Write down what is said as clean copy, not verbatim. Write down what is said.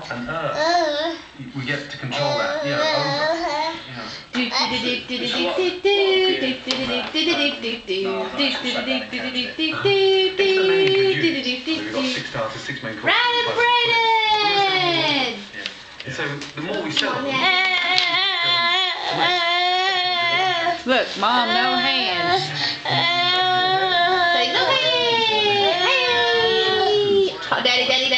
and we get to control that, over. We've got 6 starters, 6 main courses. Brayden! So the more we sell them, look, Mom, no hands. Say no hands. Daddy, daddy, daddy.